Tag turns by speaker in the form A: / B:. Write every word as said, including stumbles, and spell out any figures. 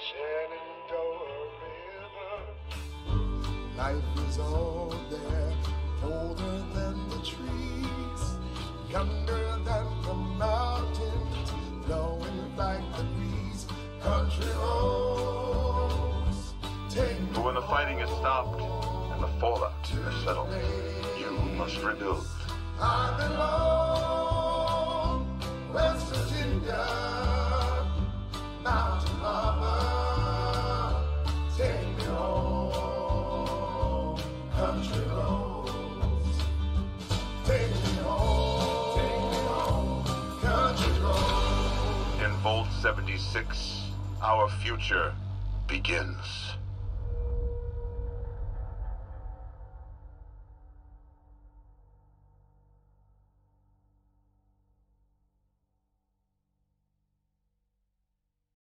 A: Shenandoah River.
B: Life is all there, older than the trees, younger than the mountains, blowing like the breeze. Country roads, take me
C: But when the fighting has stopped and the fallout has settled, you must rebuild.
B: I belong, West Virginia, Mountain Mama, take me home, country roads, take me home, take me home, country roads.
C: In Volt seventy-six, our future begins.